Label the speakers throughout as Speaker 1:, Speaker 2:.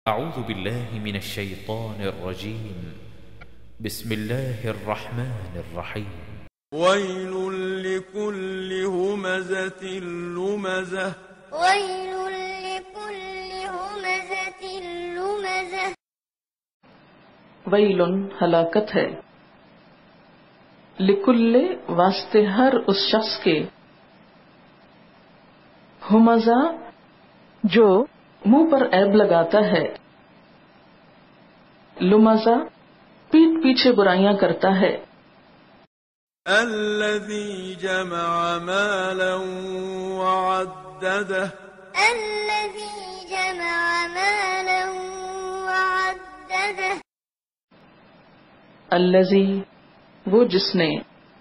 Speaker 1: أعوذ بالله من الشيطان الرجيم. بسم الله الرحمن الرحيم.
Speaker 2: ويل لكل همزة لمزة.
Speaker 3: ويل لكل همزة لمزة.
Speaker 4: ویل ہلاکت ہے، لکل واسطے ہر اس شخص کے، ہمزہ جو منہ پر عیب لگاتا ہے، لمزہ پیٹھ پیچھے برائیاں کرتا ہے،
Speaker 2: الذي جمع مالا وعدده.
Speaker 3: الذي جمع مالا وعدده.
Speaker 4: الذی وہ جس نے،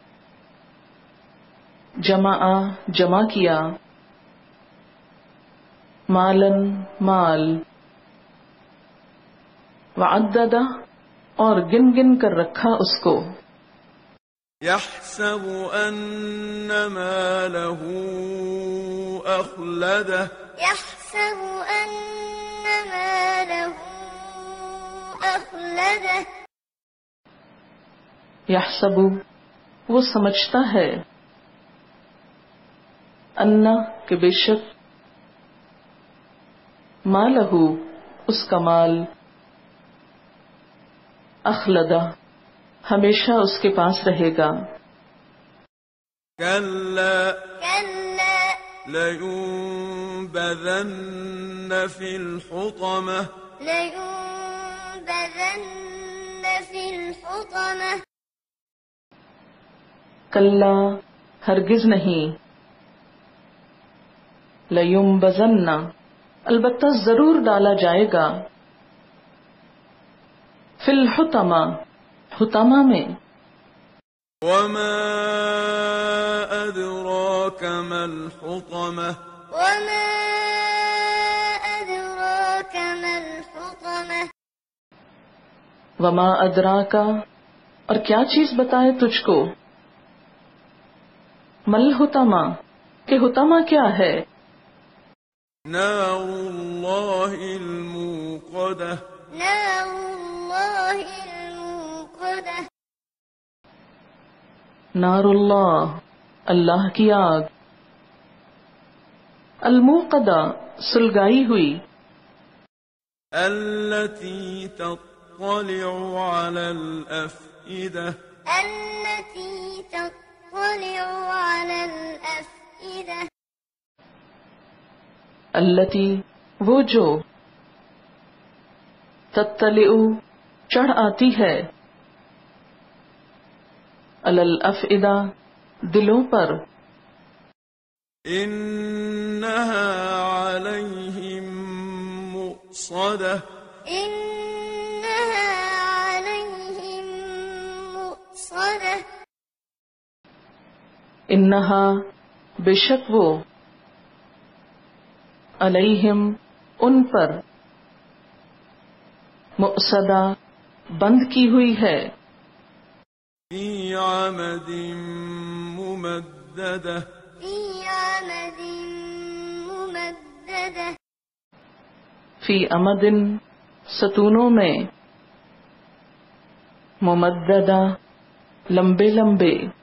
Speaker 4: جمع کیا، مالن مال، وعددہ اور گن گن کر رکھا اس کو،
Speaker 2: يحسب أن ماله أخلده.
Speaker 3: يحسب أن ماله أخلده.
Speaker 4: یحسب وہ سمجھتا ہے، انا کہ بے شک، مالہ اس کا مال، اخلدہ ہمیشہ اس کے پاس رہے گا،
Speaker 2: كلا
Speaker 3: كلا
Speaker 2: لينبذن في الحطمة.
Speaker 3: لينبذن في الحطمة.
Speaker 4: کلا ہرگز نہیں، لیمبذن البتہ ضرور ڈالا جائے گا، فی الحطمہ حطمہ میں،
Speaker 2: وما أدراك ما الحطمة.
Speaker 3: وما أدراك ما الحطمة.
Speaker 4: وما ادراک اور کیا چیز بتائے تجھ کو، مل حطمہ کہ حطمہ کیا ہے،
Speaker 2: نار الله الموقدة.
Speaker 3: نار الله الموقدة.
Speaker 4: نار اللہ اللہ کی آگ، الموقدہ سلگائی ہوئی،
Speaker 2: التي تطلع على الأفئدة.
Speaker 3: التي تطلع على الأفئدة.
Speaker 4: التی وہ جو، تطلع چڑھ آتی ہے، علی الافئدہ دلوں پر،
Speaker 2: إنها عليهم مؤصدة.
Speaker 3: إنها عليهم مؤصدة.
Speaker 4: انہا بے شک وہ، علیہم ان پر، مؤصدہ بند کی ہوئی ہے،
Speaker 2: في عمد ممددة.
Speaker 3: في عمد ممددة.
Speaker 4: فی امد ستونوں میں، ممددہ لمبے لمبے،